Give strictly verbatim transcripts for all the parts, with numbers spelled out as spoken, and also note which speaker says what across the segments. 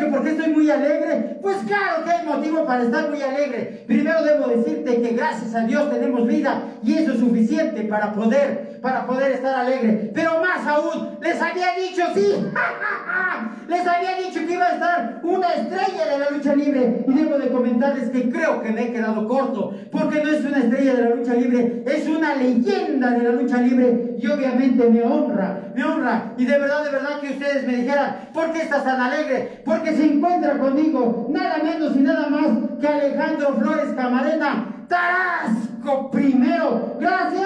Speaker 1: que por qué estoy muy alegre. Pues claro que hay motivo para estar muy alegre. Primero debo decirte que gracias a Dios tenemos vida y eso es suficiente para poder, para poder estar alegre. Pero más aún, les había dicho, sí, les había dicho que iba a estar una estrella de la lucha libre. Y debo de comentarles que creo que me he quedado corto, porque no es una estrella de la lucha libre, es una leyenda de la lucha libre. Y obviamente me honra, me honra. Y de verdad, de verdad que ustedes me dijeran, ¿por qué estás tan alegre? Porque se encuentra conmigo nada menos y nada más que Alejandro Flores Camarena, Tarasco primero. ¡Gracias!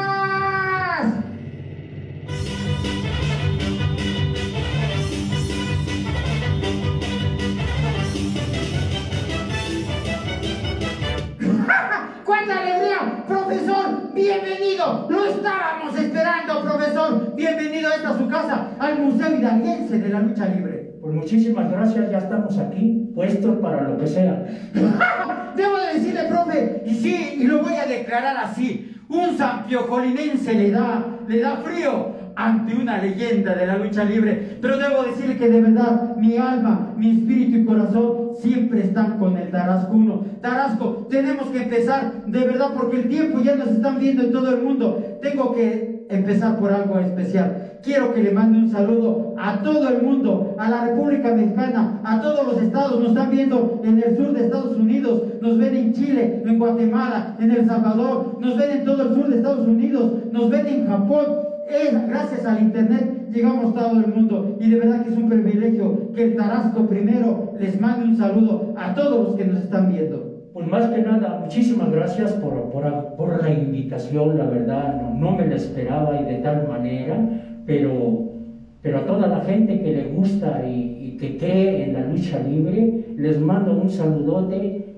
Speaker 1: ¡Cuánta alegría! ¡Profesor, bienvenido! ¡Lo estábamos esperando, profesor! Bienvenido a esta su casa, al Museo Hidalguense de la Lucha Libre.
Speaker 2: Pues muchísimas gracias, ya estamos aquí, puestos para lo que sea.
Speaker 1: Debo de decirle, profe, y sí, y lo voy a declarar así, un sampiojolinense le da, le da frío ante una leyenda de la lucha libre, pero debo decirle que de verdad mi alma, mi espíritu y corazón siempre están con el Tarasco uno. Tarasco, tenemos que empezar de verdad porque el tiempo ya nos están viendo en todo el mundo. Tengo que empezar por algo especial. Quiero que le mande un saludo a todo el mundo, a la República Mexicana, a todos los estados. Nos están viendo en el sur de Estados Unidos, nos ven en Chile, en Guatemala, en El Salvador, nos ven en todo el sur de Estados Unidos, nos ven en Japón. Es, gracias al internet llegamos a todo el mundo y de verdad que es un privilegio que el Tarasco primero les mande un saludo a todos los que nos están viendo.
Speaker 2: Pues más que nada, muchísimas gracias por, por, por la invitación, la verdad, no, no me la esperaba y de tal manera, pero, pero a toda la gente que le gusta y, y que cree en la lucha libre, les mando un saludote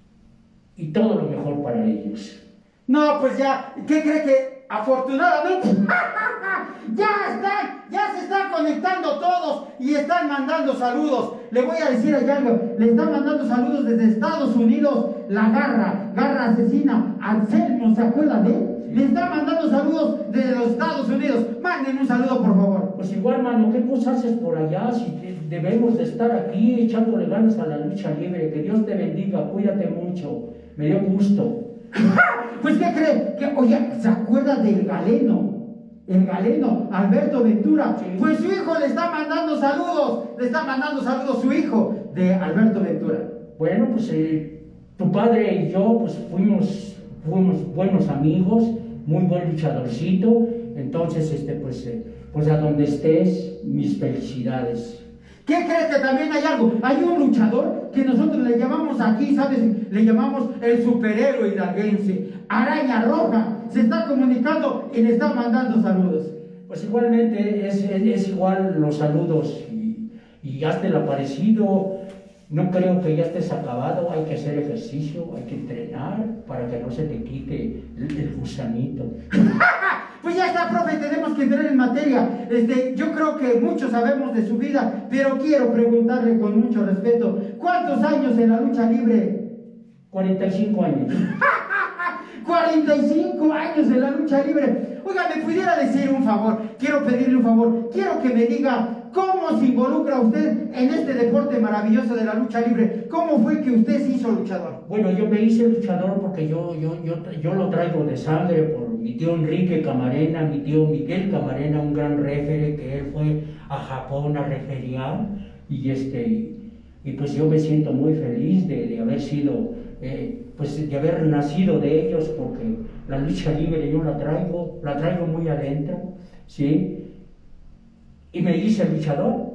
Speaker 2: y todo lo mejor para ellos.
Speaker 1: No, pues ya, ¿qué cree que? Afortunadamente, ya están, ya se están conectando todos y están mandando saludos. Le voy a decir allá algo, le están mandando saludos desde Estados Unidos, la garra, garra asesina, Anselmo, ¿se acuerda de él? Le están mandando saludos desde los Estados Unidos. Manden un saludo, por favor.
Speaker 2: Pues igual, mano, ¿qué cosas haces por allá? Si debemos de estar aquí echándole ganas a la lucha libre. Que Dios te bendiga, cuídate mucho. Me dio gusto.
Speaker 1: Pues ¿qué cree? Que, oye, ¿se acuerda del galeno? El galeno, Alberto Ventura. Sí. Pues su hijo le está mandando saludos. Le está mandando saludos su hijo de Alberto Ventura.
Speaker 2: Bueno, pues eh, tu padre y yo pues fuimos, fuimos buenos amigos, muy buen luchadorcito. Entonces, este, pues, eh, pues a donde estés, mis felicidades.
Speaker 1: ¿Qué crees que también hay algo? Hay un luchador que nosotros le llamamos aquí, ¿sabes? Le llamamos el superhéroe hidalguense, Araña Roja. Se está comunicando y le está mandando saludos.
Speaker 2: Pues igualmente es, es, es igual los saludos y, y hazte el aparecido. No creo que ya estés acabado, hay que hacer ejercicio, hay que entrenar para que no se te quite el, el gusanito.
Speaker 1: Pues ya está, profe, tenemos que entrar en materia. Este, yo creo que muchos sabemos de su vida, pero quiero preguntarle con mucho respeto, ¿cuántos años en la lucha libre?
Speaker 2: cuarenta y cinco años.
Speaker 1: cuarenta y cinco años en la lucha libre. Oiga, ¿me pudiera decir un favor? Quiero pedirle un favor. Quiero que me diga cómo se involucra usted en este deporte maravilloso de la lucha libre. ¿Cómo fue que usted se hizo luchador?
Speaker 2: Bueno, yo me hice luchador porque yo, yo, yo, yo lo traigo de sangre por mi tío Enrique Camarena, mi tío Miguel Camarena, un gran referee que él fue a Japón a referiar. Y, este, y, y pues yo me siento muy feliz de, de haber sido... Eh, pues de haber nacido de ellos, porque la lucha libre yo la traigo, la traigo muy adentro, ¿sí? Y me hice luchador,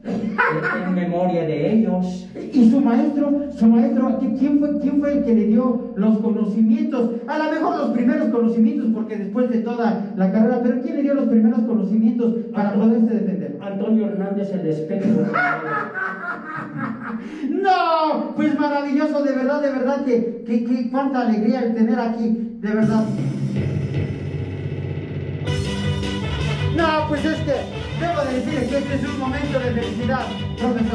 Speaker 2: en, en memoria de ellos.
Speaker 1: ¿Y su maestro, su maestro, quién fue, quién fue el que le dio los conocimientos? A lo mejor los primeros conocimientos, porque después de toda la carrera, pero ¿quién le dio los primeros conocimientos para poderse defender?
Speaker 2: Antonio Hernández, el espejo.
Speaker 1: No, pues maravilloso, de verdad, de verdad, que, que, que cuánta alegría el tener aquí, de verdad. No, pues es que debo de decirles que este es un momento de felicidad, profesor.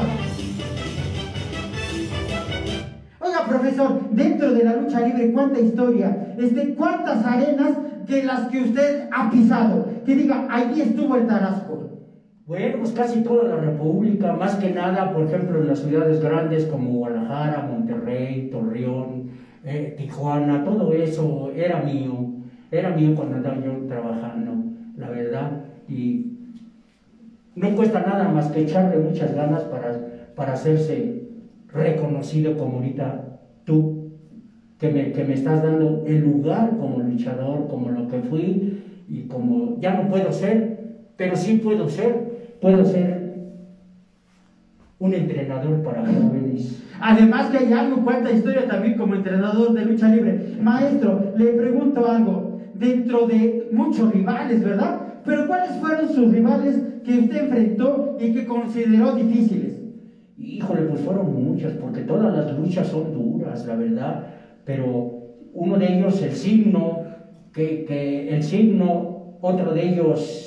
Speaker 1: Oiga, profesor, dentro de la lucha libre, ¿cuánta historia? Este, ¿cuántas arenas de las que usted ha pisado? Que diga, ahí estuvo el Tarasco.
Speaker 2: Bueno, pues casi toda la República, más que nada, por ejemplo, en las ciudades grandes como Guadalajara, Monterrey, Torreón, eh, Tijuana, todo eso era mío, era mío cuando andaba yo trabajando, la verdad, y no cuesta nada más que echarle muchas ganas para, para hacerse reconocido como ahorita tú, que me, que me estás dando el lugar como luchador, como lo que fui, y como ya no puedo ser, pero sí puedo ser. Puedo ser un entrenador para jóvenes.
Speaker 1: Además que hay algo, cuenta historia también como entrenador de lucha libre. Maestro, le pregunto algo, dentro de muchos rivales, ¿verdad? Pero ¿cuáles fueron sus rivales que usted enfrentó y que consideró difíciles?
Speaker 2: Híjole, pues fueron muchas, porque todas las luchas son duras, la verdad, pero uno de ellos, el signo, que, que el signo, otro de ellos,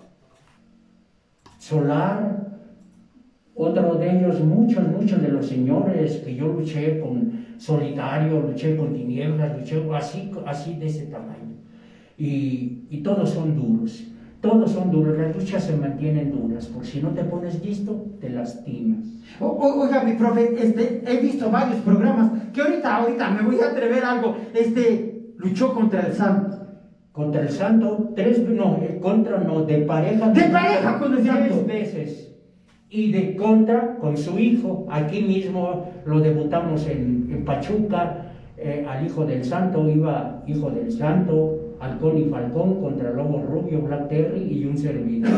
Speaker 2: Solar, otro de ellos, muchos, muchos de los señores que yo luché con Solitario, luché con Tinieblas, luché así, así de ese tamaño. Y, y todos son duros, todos son duros, las luchas se mantienen duras, porque si no te pones listo, te lastimas.
Speaker 1: O, o, oiga, mi profe, este, he visto varios programas que ahorita, ahorita me voy a atrever a algo, este, luchó contra el Santo.
Speaker 2: Contra el Santo, tres, no, contra no, de pareja.
Speaker 1: De pareja con el Santo.
Speaker 2: Tres veces. Y de contra con su hijo. Aquí mismo lo debutamos en, en Pachuca, eh, al hijo del Santo, iba hijo del Santo, Halcón y Falcón contra Lobo Rubio, Black Terry y un servidor.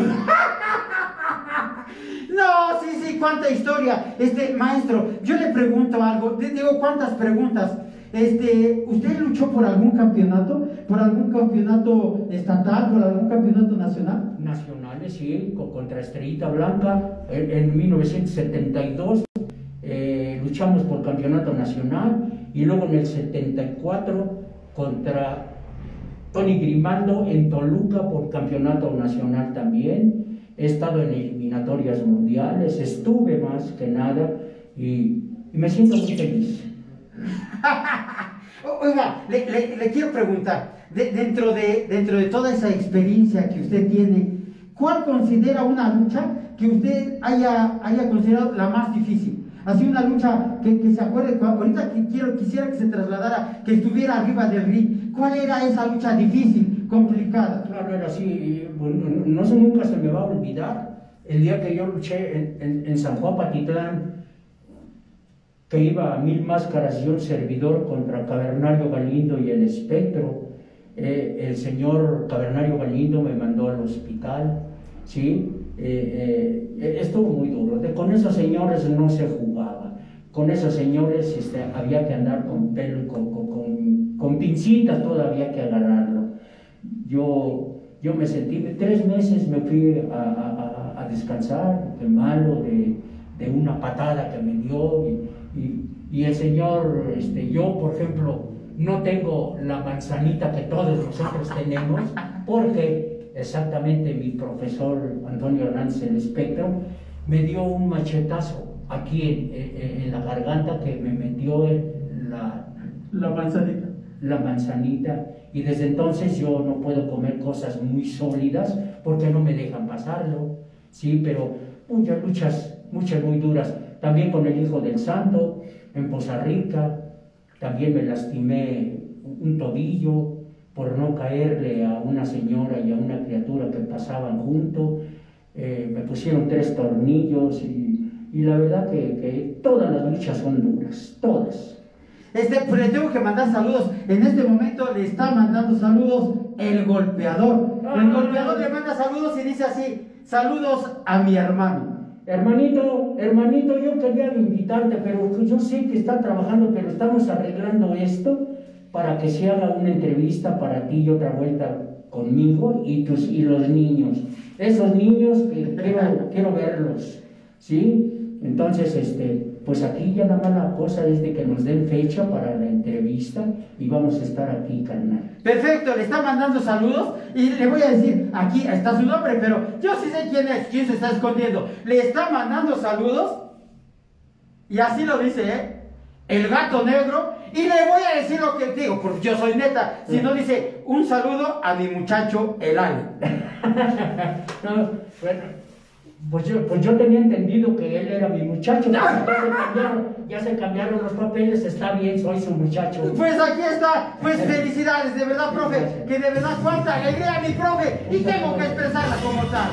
Speaker 1: No, sí, sí, cuánta historia. Este, maestro, yo le pregunto algo, te digo cuántas preguntas. Este, ¿usted luchó por algún campeonato? ¿Por algún campeonato estatal? ¿Por algún campeonato nacional?
Speaker 2: Nacionales, sí, contra Estrellita Blanca en, en mil novecientos setenta y dos. Eh, luchamos por campeonato nacional y luego en el setenta y cuatro contra Tony Grimaldo en Toluca por campeonato nacional también. He estado en eliminatorias mundiales, estuve más que nada y, y me siento muy feliz.
Speaker 1: Oiga, le, le, le quiero preguntar, de, dentro, de, dentro de toda esa experiencia que usted tiene, ¿cuál considera una lucha que usted haya, haya considerado la más difícil? Así una lucha que, que se acuerde, ahorita que quiero, quisiera que se trasladara, que estuviera arriba del ring. ¿Cuál era esa lucha difícil, complicada?
Speaker 2: Claro, era así, bueno, no, no, nunca se me va a olvidar el día que yo luché en, en, en San Juan Patitlán, que iba a mil máscaras y un servidor contra Cavernario Galindo y el Espectro. Eh, el señor Cavernario Galindo me mandó al hospital, ¿sí? Eh, eh, estuvo muy duro. De, con esos señores no se jugaba. Con esos señores este, había que andar con pelo, con, con, con, con pincitas, todavía que agarrarlo. Yo, yo me sentí, tres meses me fui a, a, a descansar, de malo, de, de una patada que me dio. Y, Y, y el señor, este, yo por ejemplo, no tengo la manzanita que todos nosotros tenemos, porque exactamente mi profesor Antonio Hernández el Espectro me dio un machetazo aquí en, en, en la garganta que me metió la,
Speaker 1: la manzanita.
Speaker 2: la manzanita, y desde entonces yo no puedo comer cosas muy sólidas porque no me dejan pasarlo, sí, pero muchas luchas, muchas muy duras. También con el hijo del Santo, en Poza Rica, también me lastimé un tobillo por no caerle a una señora y a una criatura que pasaban junto. Eh, me pusieron tres tornillos y, y la verdad que, que todas las luchas son duras, todas.
Speaker 1: Este, pues le tengo que mandar saludos. En este momento le está mandando saludos el golpeador. El golpeador le manda saludos y dice así: saludos a mi hermano.
Speaker 2: Hermanito, hermanito, yo quería invitarte, pero yo sé que están trabajando, pero estamos arreglando esto para que se haga una entrevista para ti y otra vuelta conmigo y, tus, y los niños. Esos niños que quiero, quiero verlos, ¿sí? Entonces, este, pues aquí ya nada más la cosa es de que nos den fecha para la entrevista y vamos a estar aquí, carnal.
Speaker 1: Perfecto, le está mandando saludos y le voy a decir, aquí está su nombre, pero yo sí sé quién es, quién se está escondiendo. Le está mandando saludos y así lo dice, ¿eh? El gato negro. Y le voy a decir lo que digo, porque yo soy neta. Si no, dice, un saludo a mi muchacho, el Ale.
Speaker 2: No, bueno, Pues yo, pues yo tenía entendido que él era mi muchacho, pero ya se cambiaron, ya se cambiaron los papeles, está bien, soy su muchacho.
Speaker 1: Pues aquí está, pues felicidades, de verdad, profe, que de verdad cuánta alegría, mi profe, y tengo que expresarla como tal.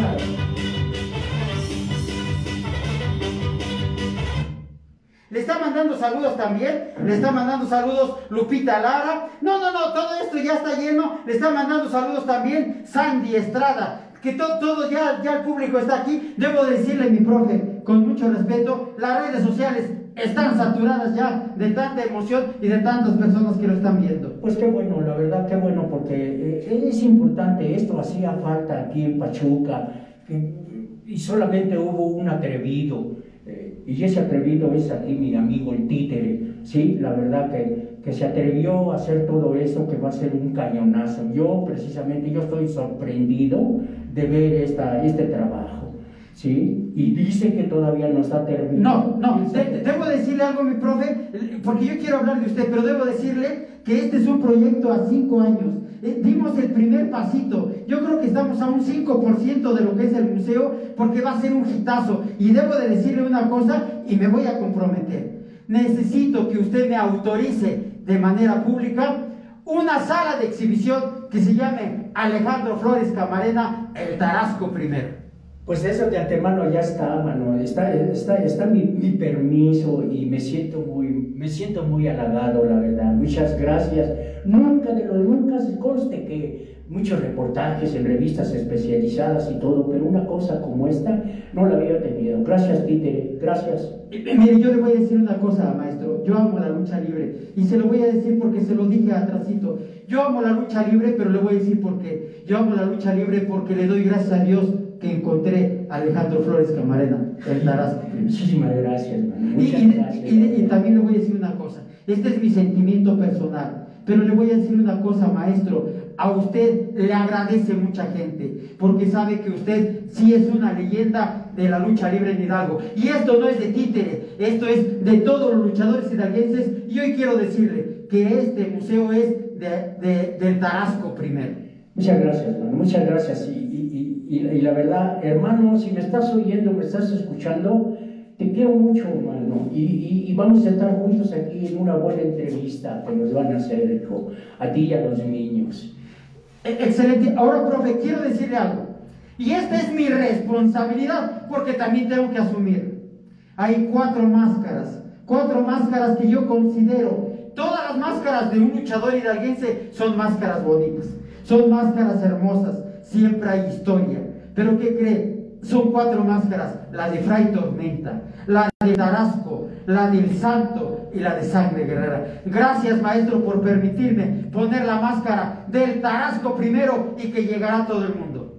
Speaker 1: Le está mandando saludos también, le está mandando saludos Lupita Lara. No, no, no, todo esto ya está lleno. Le está mandando saludos también Sandy Estrada. Que todo, todo ya, ya el público está aquí. Debo decirle, mi profe, con mucho respeto, las redes sociales están saturadas ya de tanta emoción y de tantas personas que lo están viendo.
Speaker 2: Pues qué bueno, la verdad, qué bueno, porque eh, es importante, esto hacía falta aquí en Pachuca, que, y solamente hubo un atrevido, eh, y ese atrevido es aquí mi amigo el Títere, sí, la verdad que, que se atrevió a hacer todo eso, que va a ser un cañonazo. Yo precisamente, yo estoy sorprendido de ver esta, este trabajo, ¿sí? Y dice que todavía no está terminado.
Speaker 1: No, no, de, debo decirle algo, mi profe, porque yo quiero hablar de usted, pero debo decirle que este es un proyecto a cinco años. Eh, dimos el primer pasito. Yo creo que estamos a un cinco por ciento de lo que es el museo, porque va a ser un hitazo. Y debo de decirle una cosa, y me voy a comprometer. Necesito que usted me autorice de manera pública una sala de exhibición que se llame Alejandro Flores Camarena, el Tarasco primero.
Speaker 2: Pues eso de antemano ya está, mano, está, está, está mi, mi permiso y me siento muy, me siento muy halagado, la verdad. Muchas gracias. Nunca de lo nunca se conste que muchos reportajes en revistas especializadas y todo, pero una cosa como esta no la había tenido. Gracias, Títere, gracias.
Speaker 1: Eh, mire, yo le voy a decir una cosa, maestro. Yo amo la lucha libre y se lo voy a decir porque se lo dije atrasito. Yo amo la lucha libre, pero le voy a decir por qué. Yo amo la lucha libre porque le doy gracias a Dios que encontré a Alejandro Flores Camarena, el Tarasco.
Speaker 2: Muchísimas gracias, hermano.
Speaker 1: Y,
Speaker 2: Muchas
Speaker 1: y,
Speaker 2: gracias.
Speaker 1: y, y también le voy a decir una cosa. Este es mi sentimiento personal. Pero le voy a decir una cosa, maestro. A usted le agradece mucha gente, porque sabe que usted sí es una leyenda de la lucha libre en Hidalgo. Y esto no es de Títere, esto es de todos los luchadores hidalguenses. Y hoy quiero decirle que este museo es de, de, del Tarasco primero.
Speaker 2: Muchas gracias, hermano. Muchas gracias. Y, y, y, y la verdad, hermano, si me estás oyendo, me estás escuchando, te quiero mucho, hermano, y, y, y vamos a estar juntos aquí en una buena entrevista que nos van a hacer, hijo, a ti y a los niños.
Speaker 1: Excelente. Ahora, profe, quiero decirle algo. Y esta es mi responsabilidad, porque también tengo que asumir. Hay cuatro máscaras, cuatro máscaras que yo considero. Todas las máscaras de un luchador hidalguense son máscaras bonitas, son máscaras hermosas, siempre hay historia. Pero ¿qué cree? Son cuatro máscaras, la de Fray Tormenta, la de Tarasco, la del Santo y la de Sangre Guerrera. Gracias, maestro, por permitirme poner la máscara del Tarasco primero y que llegará a todo el mundo.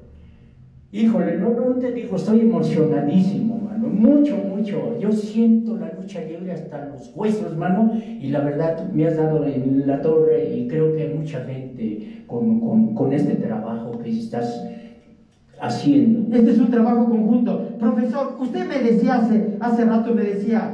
Speaker 2: Híjole, no, no te digo, estoy emocionadísimo, mano, mucho, mucho. Yo siento la lucha libre hasta los huesos, mano, y la verdad tú me has dado en la torre y creo que hay mucha gente con, con, con este trabajo que estás haciendo.
Speaker 1: Este es un trabajo conjunto. Profesor, usted me decía hace, hace rato, me decía,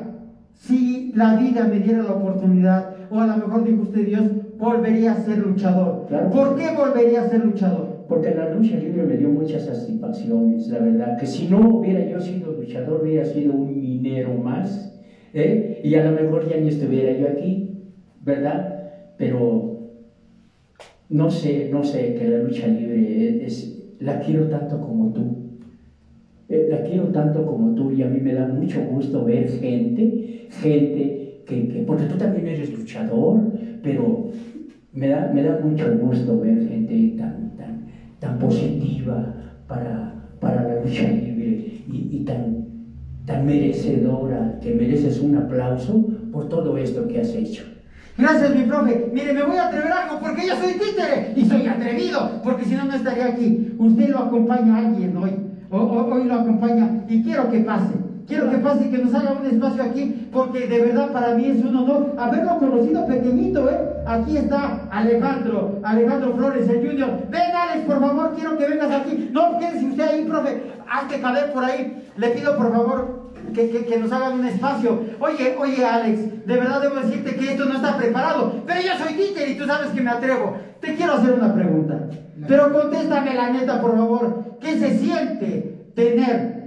Speaker 1: si la vida me diera la oportunidad, o a lo mejor dijo usted, Dios, volvería a ser luchador.
Speaker 2: Claro.
Speaker 1: ¿Por qué volvería a ser luchador?
Speaker 2: Porque la lucha libre me dio muchas satisfacciones, la verdad, que si no hubiera yo sido luchador, hubiera sido un minero más, ¿eh? Y a lo mejor ya ni estuviera yo aquí, ¿verdad? Pero no sé, no sé, que la lucha libre es, es la quiero tanto como tú, eh, la quiero tanto como tú, y a mí me da mucho gusto ver gente, gente que, que porque tú también eres luchador, pero me da, me da mucho gusto ver gente tan, tan, tan positiva para, para la lucha libre y, y tan, tan merecedora, que mereces un aplauso por todo esto que has hecho.
Speaker 1: Gracias, mi profe. Mire, me voy a atrever a algo porque yo soy Títere y soy atrevido, porque si no, no estaría aquí. Usted lo acompaña a alguien hoy, o, o, hoy lo acompaña y quiero que pase. Quiero que pase y que nos haga un espacio aquí, porque de verdad para mí es un honor haberlo conocido pequeñito, ¿eh? Aquí está Alejandro, Alejandro Flores, el Junior. Ven, Alex, por favor, quiero que vengas aquí. No, quédese usted ahí, profe. Hazte caber por ahí. Le pido, por favor, que, que, que nos hagan un espacio. Oye, oye, Alex, de verdad debo decirte que esto no está preparado, pero yo soy Títere y tú sabes que me atrevo. Te quiero hacer una pregunta, pero contéstame la neta, por favor. ¿Qué se siente tener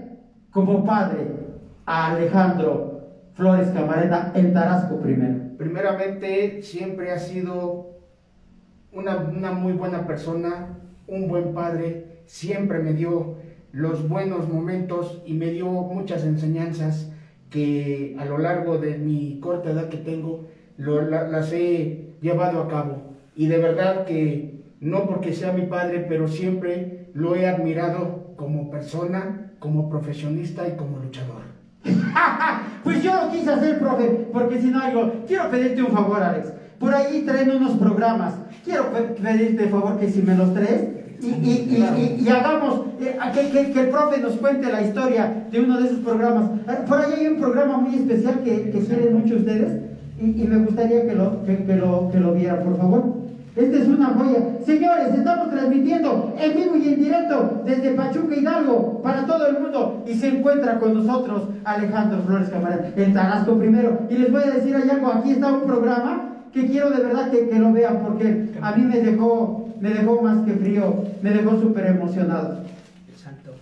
Speaker 1: como padre a Alejandro Flores Camarena en Tarasco primero?
Speaker 3: Primeramente, siempre ha sido una, una muy buena persona, un buen padre, siempre me dio los buenos momentos y me dio muchas enseñanzas que a lo largo de mi corta edad que tengo, lo, la, las he llevado a cabo. Y de verdad que no porque sea mi padre, pero siempre lo he admirado como persona, como profesionista y como luchador.
Speaker 1: Pues yo lo quise hacer, profe, porque si no algo, quiero pedirte un favor, Alex. Por ahí traen unos programas. Quiero pe pedirte el favor que si me los traes y, y, y, claro. y, y hagamos eh, que, que, que el profe nos cuente la historia de uno de esos programas. Por ahí hay un programa muy especial que, que quieren mucho ustedes y, y me gustaría que lo, que, que, lo, que lo vieran, por favor. Esta es una joya. Señores, estamos transmitiendo en vivo y en directo desde Pachuca, Hidalgo, para todo el mundo. Y se encuentra con nosotros Alejandro Flores Camarena, en Tarasco primero. Y les voy a decir algo, aquí está un programa que quiero de verdad que, que lo vean, porque a mí me dejó, me dejó más que frío, me dejó súper emocionado.
Speaker 2: Exacto.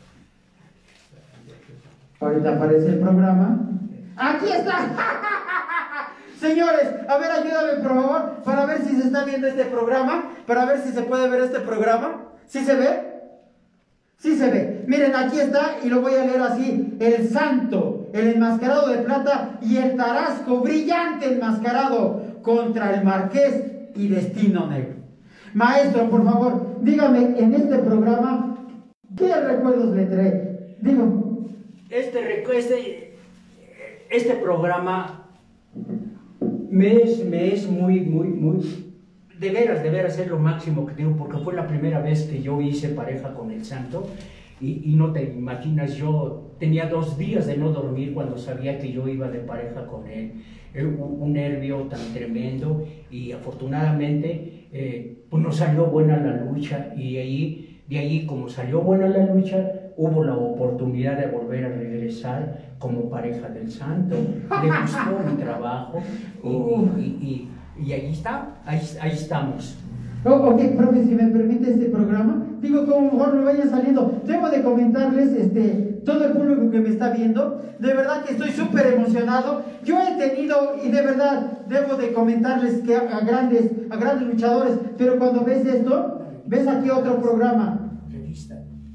Speaker 1: Ahorita aparece el programa. ¡Aquí está! Señores, a ver, ayúdame por favor, para ver si se está viendo este programa, para ver si se puede ver este programa. ¿Sí se ve? Sí se ve. Miren, aquí está, y lo voy a leer así: el Santo, el enmascarado de plata, y el Tarasco, brillante enmascarado, contra el Marqués y Destino Negro. Maestro, por favor, dígame, en este programa, ¿qué recuerdos le trae? Digo.
Speaker 2: Este, este, este programa... Me es, me es muy, muy, muy, de veras, de veras es lo máximo que tengo, porque fue la primera vez que yo hice pareja con el Santo y, y no te imaginas, yo tenía dos días de no dormir cuando sabía que yo iba de pareja con él. Un, un nervio tan tremendo y afortunadamente eh, pues nos salió buena la lucha y ahí, de ahí como salió buena la lucha, hubo la oportunidad de volver a regresar como pareja del Santo. Le gustó mi trabajo y, y, y, y ahí está, ahí, ahí estamos.
Speaker 1: Oh, ok, profe, si me permite este programa, digo, como mejor me vaya saliendo, debo de comentarles, este, todo el público que me está viendo, de verdad que estoy súper emocionado. Yo he tenido, y de verdad, debo de comentarles que a, a grandes, a grandes luchadores, pero cuando ves esto, ves aquí otro programa.
Speaker 2: Revista.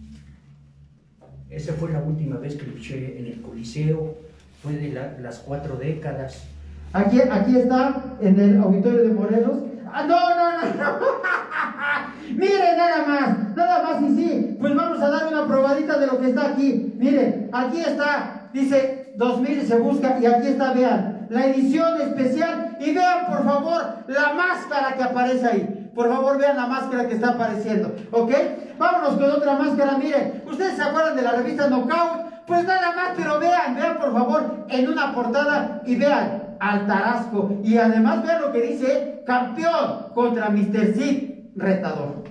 Speaker 2: Esa fue la última vez que luché en el Coliseo, fue de la, las cuatro décadas.
Speaker 1: Aquí, aquí está, en el auditorio de Morelos. ¡Ah, no, no, no, no! Miren, nada más, nada más y sí, pues vamos a dar una probadita de lo que está aquí. Miren, aquí está, dice dos mil se busca, y aquí está, vean, la edición especial, y vean por favor la máscara que aparece ahí. Por favor, vean la máscara que está apareciendo, ¿ok? Vámonos con otra máscara. Miren, ¿ustedes se acuerdan de la revista Knockout? Pues nada más, pero vean, vean por favor en una portada y vean al Tarasco. Y además vean lo que dice: campeón contra mister Cid, retador.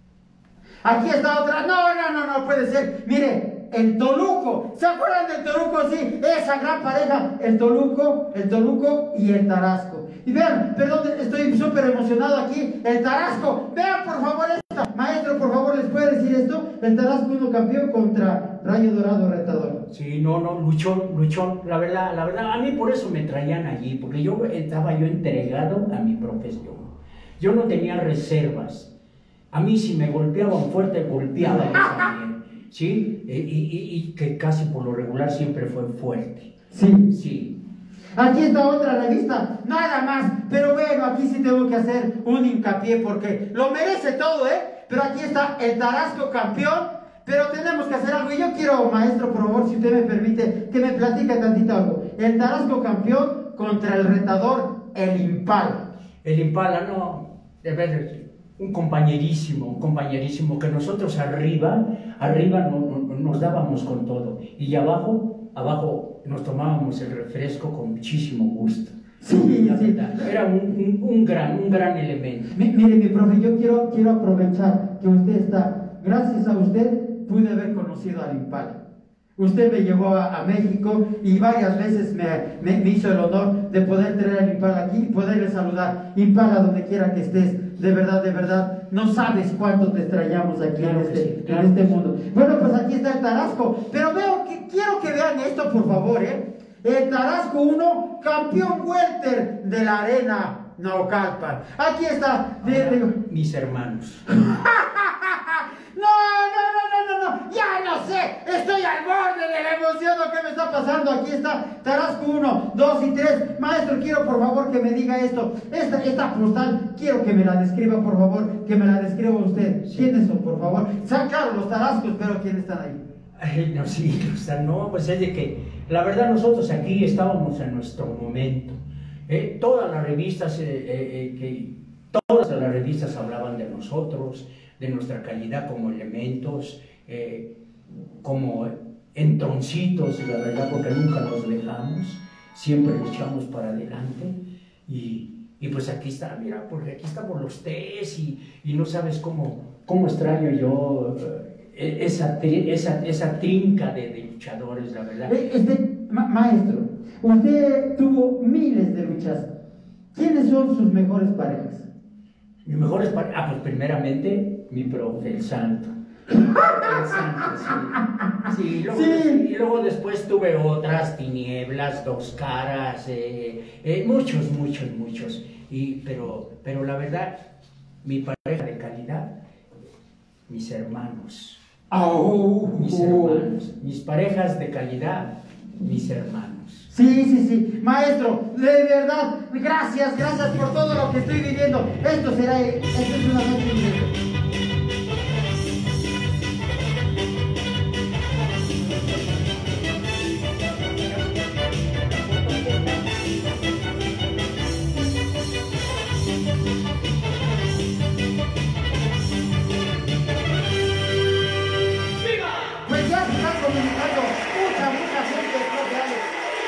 Speaker 1: Aquí está otra. No, no, no, no puede ser. Miren, el Toluco. ¿Se acuerdan del Toluco? Sí, esa gran pareja. El Toluco, el Toluco y el Tarasco. Y vean, perdón, estoy súper emocionado aquí. El Tarasco, vean por favor esta. Maestro, por favor, ¿les puede decir esto? El Tarasco uno campeón contra Rayo Dorado retador.
Speaker 2: Sí, no, no, luchón, luchón. La verdad, la verdad, a mí por eso me traían allí, porque yo estaba yo entregado a mi profesión. Yo no tenía reservas. A mí si me golpeaban fuerte, golpeaba yo también. ¿Sí? Y, y, y que casi por lo regular siempre fue fuerte.
Speaker 1: Sí.
Speaker 2: Sí.
Speaker 1: Aquí está otra revista, nada más, pero bueno, aquí sí tengo que hacer un hincapié porque lo merece todo, ¿eh? Pero aquí está el Tarasco campeón, pero tenemos que hacer algo, y yo quiero, maestro, por favor, si usted me permite, que me platique tantito algo. El Tarasco campeón contra el retador, el Impala.
Speaker 2: El Impala, no, de verdad, un compañerísimo, un compañerísimo, que nosotros arriba, arriba no, no, nos dábamos con todo, y abajo, abajo nos tomábamos el refresco con muchísimo gusto.
Speaker 1: Sí,
Speaker 2: la
Speaker 1: sí.
Speaker 2: Verdad, era un, un, un, gran, un gran elemento.
Speaker 1: Mi, mire, mi profe, yo quiero, quiero aprovechar que usted está, gracias a usted pude haber conocido al Impala. Usted me llevó a, a México y varias veces me, me, me hizo el honor de poder traer al Impala aquí y poderle saludar. Impala, donde quiera que estés, de verdad, de verdad, no sabes cuánto te extrañamos aquí, claro, en, este, sí, claro, en este mundo. Bueno, pues aquí está el Tarasco, pero veo que quiero que vean esto, por favor, ¿eh? El Tarasco uno, campeón welter de la arena Naucalpan. Aquí está. De, de...
Speaker 2: Mis hermanos.
Speaker 1: No, no, no, no, no, no, ya no sé, estoy al borde de la emoción, lo que me está pasando. Aquí está Tarasco uno, dos y tres. Maestro, quiero por favor que me diga esto. Esta, esta postal, quiero que me la describa, por favor, que me la describa usted.
Speaker 2: Sí.
Speaker 1: ¿Quiénes son, por favor? Son, claro, los tarascos, pero ¿quiénes están ahí?
Speaker 2: Ay, no, sí, o sea, no, pues es de que, la verdad, nosotros aquí estábamos en nuestro momento. Eh, todas las revistas, eh, eh, eh, que, todas las revistas hablaban de nosotros, de nuestra calidad como elementos, eh, como entroncitos, la verdad, porque nunca nos dejamos, siempre luchamos para adelante. Y, y pues aquí está, mira, porque aquí estamos los tres y, y no sabes cómo, cómo extraño yo eh, esa, esa, esa trinca de, de luchadores, la verdad.
Speaker 1: Este, ma maestro, usted tuvo miles de luchas. ¿Quiénes son sus mejores parejas?
Speaker 2: Mis mejores parejas, ah, pues primeramente mi profe, el Santo. El Santo, sí. Sí, luego,
Speaker 1: Sí.
Speaker 2: Y luego después tuve otras, Tinieblas, Dos Caras, eh, eh, muchos, muchos, muchos. Y, pero, pero la verdad, mi pareja de calidad, mis hermanos.
Speaker 1: Oh,
Speaker 2: Mis hermanos. Mis parejas de calidad, mis hermanos.
Speaker 1: Sí, sí, sí. Maestro, de verdad, gracias, gracias por todo lo que estoy viviendo. Esto será, esto es una noche increíble. Pues ya se están comunicando mucha, mucha gente, profe Alex.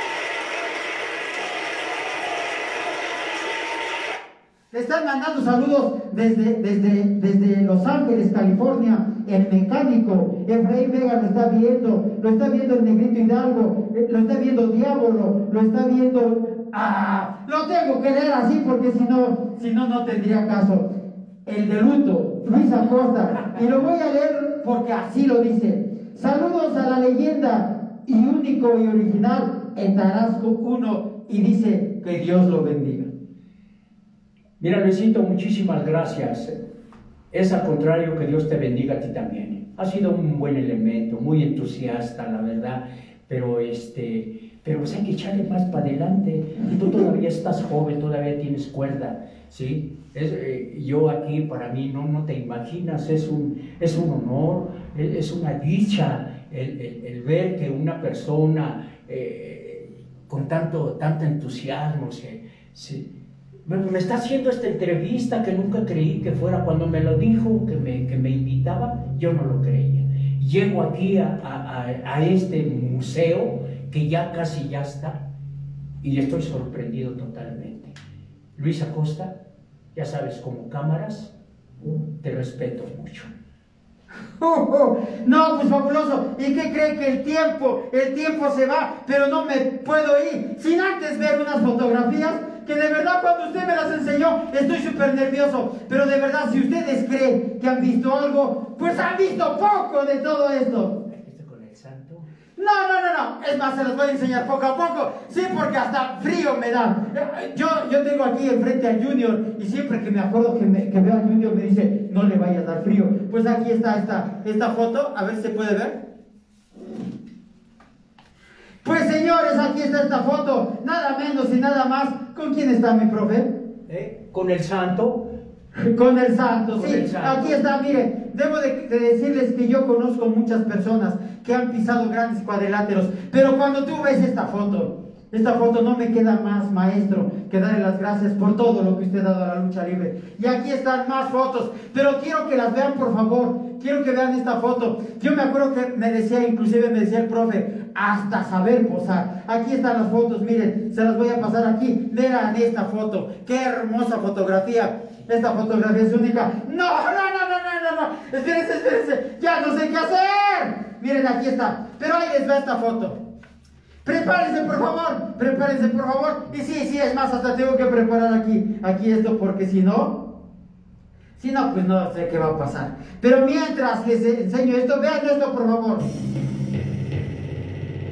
Speaker 1: Le están mandando saludos desde, desde, desde Los Ángeles, California, el mecánico. Efraín Vega lo está viendo, lo está viendo el Negrito Hidalgo, lo está viendo Diablo, lo está viendo... ¡Ah! Lo tengo que leer así porque si no, si no, no tendría caso. El de luto, Luis Acosta. Y lo voy a leer porque así lo dice. Saludos a la leyenda y único y original, el Tarasco uno. Y dice que Dios lo bendiga.
Speaker 2: Mira, Luisito, muchísimas gracias. Es al contrario, que Dios te bendiga a ti también. Has sido un buen elemento, muy entusiasta, la verdad, pero este, pero pues hay que echarle más para adelante. Y tú todavía estás joven, todavía tienes cuerda, ¿sí? Es, eh, yo aquí, para mí, no, no te imaginas, es un, es un honor, es, es una dicha el, el, el ver que una persona eh, con tanto, tanto entusiasmo se... se me está haciendo esta entrevista que nunca creí que fuera. Cuando me lo dijo, que me, que me invitaba, yo no lo creía. Llego aquí a, a, a este museo que ya casi ya está y estoy sorprendido totalmente. Luis Acosta, ya sabes, como cámaras, te respeto mucho.
Speaker 1: Oh, oh. No, pues fabuloso. ¿Y qué cree? Que el tiempo, el tiempo se va, pero no me puedo ir sin antes ver unas fotografías que de verdad cuando usted me las enseñó estoy súper nervioso. Pero de verdad, si ustedes creen que han visto algo, pues han visto poco de todo esto.
Speaker 2: ¿Viste con el Santo?
Speaker 1: No, no, no, no. Es más, se los voy a enseñar poco a poco. Sí, porque hasta frío me da. Yo, yo tengo aquí enfrente a Junior y siempre que me acuerdo que, me, que veo a Junior me dice, no le vaya a dar frío. Pues aquí está esta, esta foto. A ver si se puede ver. Pues señores, aquí está esta foto. Nada menos y nada más. ¿Con quién está mi profe?
Speaker 2: ¿Eh? Con el Santo.
Speaker 1: Con el Santo,
Speaker 2: Con
Speaker 1: sí,
Speaker 2: el Santo.
Speaker 1: aquí está, mire, debo de, de decirles que yo conozco muchas personas que han pisado grandes cuadriláteros, pero cuando tú ves esta foto, esta foto no me queda más, maestro, que darle las gracias por todo lo que usted ha dado a la lucha libre. Y aquí están más fotos, pero quiero que las vean, por favor, quiero que vean esta foto. Yo me acuerdo que me decía, inclusive me decía el profe, hasta saber posar. Aquí están las fotos, miren, se las voy a pasar aquí. Vean esta foto, qué hermosa fotografía. Esta fotografía es única. No, no, no, no, no, no, no. Espérense, espérense. Ya no sé qué hacer. Miren, aquí está. Pero ahí les va esta foto. Prepárense, por favor. Prepárense, por favor. Y sí, sí, es más, hasta tengo que preparar aquí, aquí esto, porque si no, si no, pues no sé qué va a pasar. Pero mientras les enseño esto, vean esto, por favor.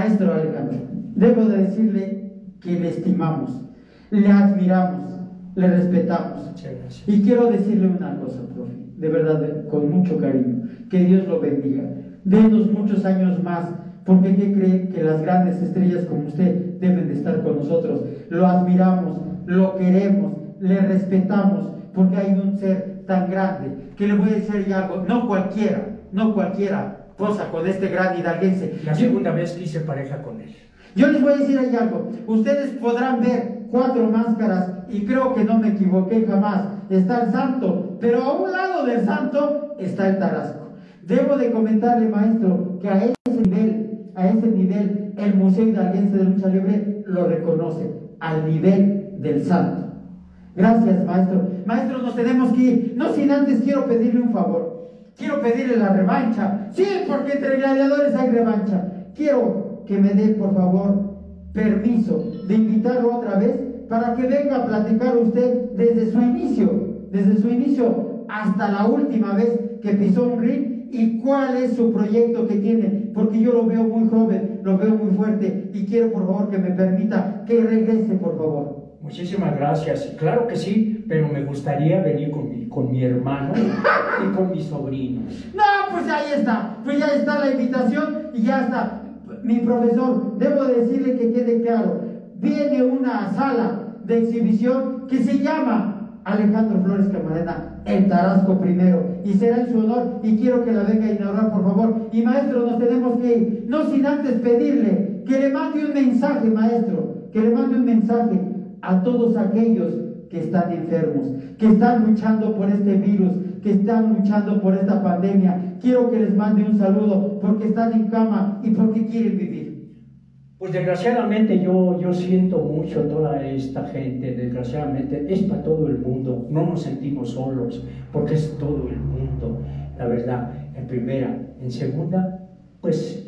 Speaker 1: Maestro Alejandro, debo de decirle que le estimamos, le admiramos, le respetamos.
Speaker 2: Muchas gracias.
Speaker 1: Y quiero decirle una cosa, profe, de verdad, de- con mucho cariño, que Dios lo bendiga. Denos muchos años más, porque ¿qué cree? Que las grandes estrellas como usted deben de estar con nosotros. Lo admiramos, lo queremos, le respetamos, porque hay un ser tan grande, que le voy a decir ya algo, no cualquiera, no cualquiera posa con este gran hidalguense.
Speaker 2: La segunda vez que hice pareja con él.
Speaker 1: Yo les voy a decir ahí algo. Ustedes podrán ver cuatro máscaras y creo que no me equivoqué jamás. Está el santo, pero a un lado del santo está el tarasco. Debo de comentarle, maestro, que a ese nivel, a ese nivel, el Museo Hidalguense de Lucha Libre lo reconoce, al nivel del santo. Gracias, maestro. Maestro, nos tenemos que ir. No sin antes quiero pedirle un favor. Quiero pedirle la revancha. Sí, porque entre gladiadores hay revancha. Quiero que me dé, por favor, permiso de invitarlo otra vez para que venga a platicar usted desde su inicio, desde su inicio hasta la última vez que pisó un ring y cuál es su proyecto que tiene, porque yo lo veo muy joven, lo veo muy fuerte y quiero, por favor, que me permita que regrese, por favor.
Speaker 2: Muchísimas gracias. Claro que sí, pero me gustaría venir con mi, con mi hermano y con mis sobrinos.
Speaker 1: No, pues ahí está, pues ya está la invitación y ya está. Mi profesor, debo decirle que quede claro, viene una sala de exhibición que se llama Alejandro Flores Camarena, el Tarasco primero, y será en su honor y quiero que la venga a inaugurar, por favor. Y maestro, nos tenemos que ir, no sin antes pedirle que le mande un mensaje, maestro, que le mande un mensaje a todos aquellos que están enfermos, que están luchando por este virus, que están luchando por esta pandemia. Quiero que les mande un saludo porque están en cama y porque quieren vivir.
Speaker 2: Pues desgraciadamente yo, yo siento mucho toda esta gente, desgraciadamente es para todo el mundo, no nos sentimos solos, porque es todo el mundo, la verdad, en primera. En segunda, pues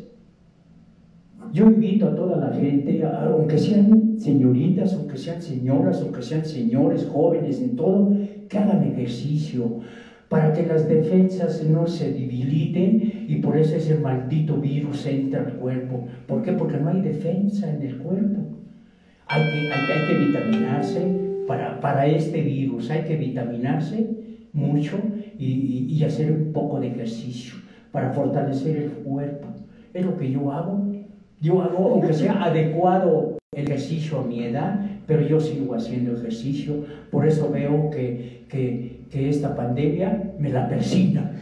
Speaker 2: yo invito a toda la gente, a- aunque sean señoritas, aunque sean señoras, aunque sean señores, jóvenes, en todo, que hagan ejercicio para que las defensas no se debiliten y por eso ese maldito virus entra al cuerpo. ¿Por qué? Porque no hay defensa en el cuerpo. Hay que, hay, hay que vitaminarse para, para este virus, hay que vitaminarse mucho y, y, y hacer un poco de ejercicio para fortalecer el cuerpo. Es lo que yo hago. Yo hago, aunque sea adecuado el ejercicio a mi edad, pero yo sigo haciendo ejercicio. Por eso veo que, que, que esta pandemia me la persina.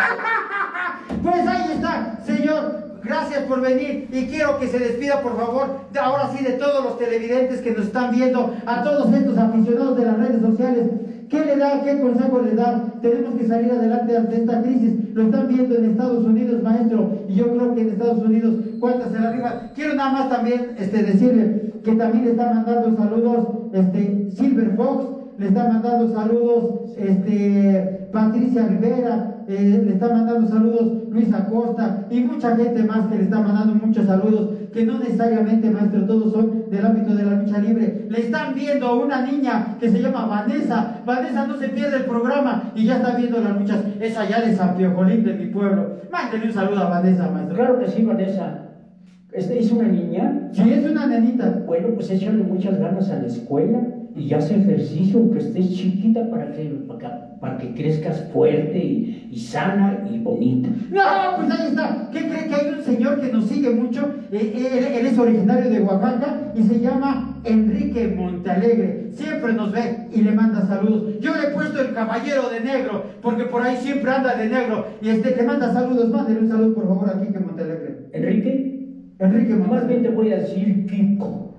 Speaker 1: Pues ahí está, señor. Gracias por venir y quiero que se despida, por favor, de ahora sí de todos los televidentes que nos están viendo, a todos estos aficionados de las redes sociales. ¿Qué le da? ¿Qué consejo le da? Tenemos que salir adelante ante esta crisis. Lo están viendo en Estados Unidos, maestro, y yo creo que en Estados Unidos, ¿cuántas se la arriba? Quiero nada más también este, decirle que también le está mandando saludos este, Silver Fox, le está mandando saludos este, Patricia Rivera, eh, le está mandando saludos Luis Acosta y mucha gente más que le está mandando muchos saludos, que no necesariamente, maestro, todos son del ámbito de la lucha libre. Le están viendo a una niña que se llama Vanessa. Vanessa no se pierde el programa y ya está viendo las luchas. Es allá de San Piojolín, de mi pueblo. Mándele un saludo a Vanessa, maestro.
Speaker 2: Claro que sí, Vanessa. ¿Esta es una niña?
Speaker 1: Sí, es una nenita.
Speaker 2: Bueno, pues échale muchas ganas a la escuela y hace ejercicio, aunque estés chiquita, para que, para que, para que crezcas fuerte y, y sana y bonita.
Speaker 1: No, pues ahí está. ¿Qué cree? Que hay un señor que nos sigue mucho? Eh, él, él es originario de Oaxaca y se llama Enrique Montealegre. Siempre nos ve y le manda saludos. Yo le he puesto el caballero de negro porque por ahí siempre anda de negro y este le manda saludos. Mándele un saludo, por favor, a Quique Montealegre.
Speaker 2: Enrique,
Speaker 1: Enrique
Speaker 2: más bien
Speaker 1: Montealegre.
Speaker 2: te voy a decir Kiko.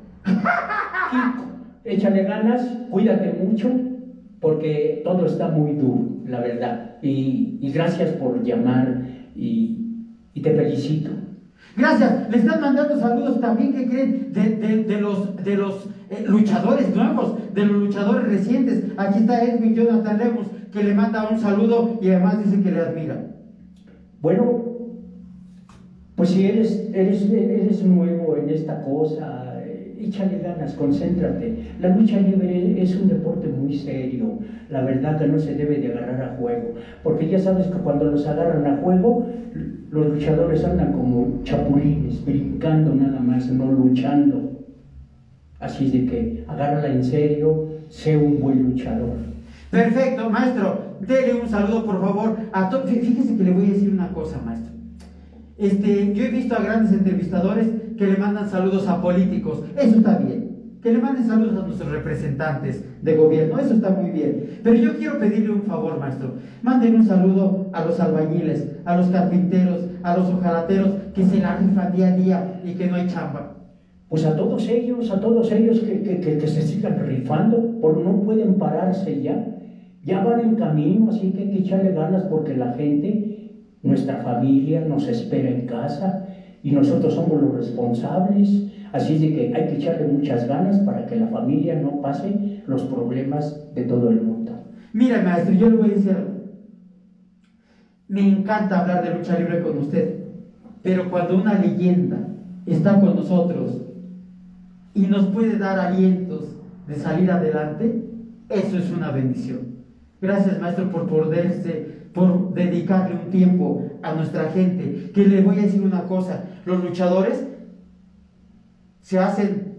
Speaker 2: Kiko, échale ganas, cuídate mucho, porque todo está muy duro, la verdad. Y, y gracias por llamar y, y te felicito.
Speaker 1: Gracias. Le están mandando saludos también, que creen, de, de, de los, de los eh, luchadores nuevos, de los luchadores recientes. Aquí está Edwin Jonathan Lemus, que le manda un saludo y además dice que le admira.
Speaker 2: Bueno, pues si eres, eres, eres nuevo en esta cosa, eh, échale ganas, concéntrate. La lucha libre es un deporte muy serio, la verdad que no se debe de agarrar a juego, porque ya sabes que cuando los agarran a juego, los luchadores andan como chapulines, brincando nada más, no luchando. Así de que agárrala en serio, sé un buen luchador.
Speaker 1: Perfecto, maestro. Dele un saludo, por favor, a todos. Fíjese que le voy a decir una cosa, maestro. Este, yo he visto a grandes entrevistadores que le mandan saludos a políticos. Eso está bien. Que le manden saludos a nuestros representantes de gobierno. Eso está muy bien. Pero yo quiero pedirle un favor, maestro. Manden un saludo a los albañiles, a los carpinteros, a los hojalateros que se la rifan día a día y que no hay chamba.
Speaker 2: Pues a todos ellos, a todos ellos que, que, que, que se sigan rifando, porque no pueden pararse ya. Ya van en camino, así que hay que echarle ganas porque la gente, nuestra familia, nos espera en casa y nosotros somos los responsables. Así de que hay que echarle muchas ganas para que la familia no pase los problemas de todo el mundo.
Speaker 1: Mira, maestro, yo le voy a decir algo. Me encanta hablar de lucha libre con usted, pero cuando una leyenda está con nosotros y nos puede dar alientos de salir adelante, eso es una bendición. Gracias, maestro, por poderse, por dedicarle un tiempo a nuestra gente. Que le voy a decir una cosa, los luchadores se hacen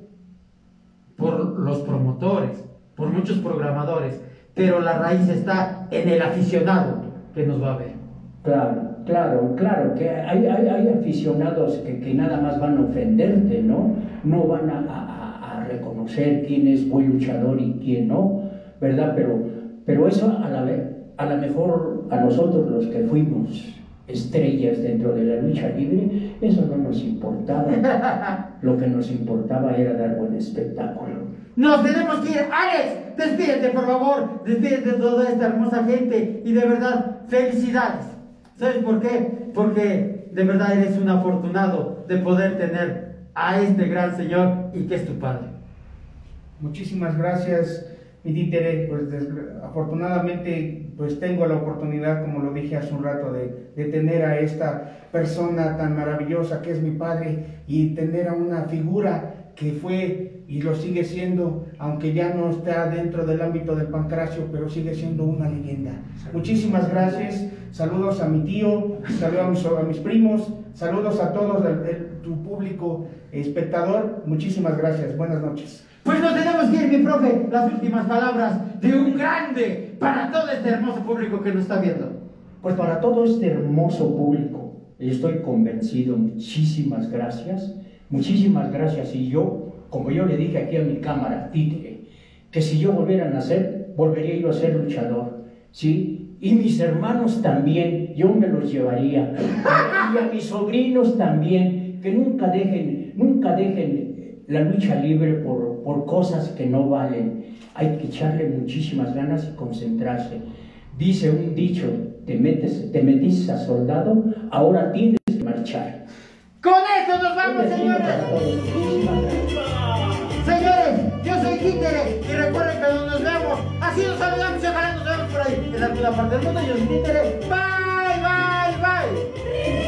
Speaker 1: por los promotores, por muchos programadores, pero la raíz está en el aficionado que nos va a ver.
Speaker 2: Claro, claro, claro, que hay, hay, hay aficionados que, que nada más van a ofenderte, ¿no? No van a, a, a reconocer quién es buen luchador y quién no, ¿verdad? Pero, pero eso a la vez, a lo mejor a nosotros los que fuimos estrellas dentro de la lucha libre, eso no nos importaba. Lo que nos importaba era dar buen espectáculo.
Speaker 1: Nos tenemos que ir. Alex, despídete, por favor. Despídete de toda esta hermosa gente. Y de verdad, felicidades. ¿Sabes por qué? Porque de verdad eres un afortunado de poder tener a este gran señor y que es tu padre.
Speaker 3: Muchísimas gracias, mi títere. Pues afortunadamente pues tengo la oportunidad, como lo dije hace un rato, de, de tener a esta persona tan maravillosa que es mi padre y tener a una figura que fue y lo sigue siendo, aunque ya no está dentro del ámbito del Pancracio, pero sigue siendo una leyenda. Muchísimas gracias, saludos a mi tío, saludos a mis, a mis primos, saludos a todos el, el, tu público espectador. Muchísimas gracias, buenas noches.
Speaker 1: Pues nos tenemos que ir, mi profe, las últimas palabras de un grande para todo este hermoso público que nos está viendo.
Speaker 2: Pues para todo este hermoso público, estoy convencido, muchísimas gracias, muchísimas gracias. Y yo, como yo le dije aquí a mi cámara, títere, que si yo volviera a nacer, volvería yo a ser luchador, ¿sí? Y mis hermanos también, yo me los llevaría, y a mis sobrinos también, que nunca dejen, nunca dejen la lucha libre por, por cosas que no valen. Hay que echarle muchísimas ganas y concentrarse. Dice un dicho, te metes, te metiste a soldado, ahora tienes que marchar.
Speaker 1: Con esto nos vamos, señores. Señores, yo soy Títere y recuerden que donde nos vemos, así nos saludamos y ojalá nos vemos por ahí en alguna parte del mundo. Yo soy Títere. Bye, bye, bye.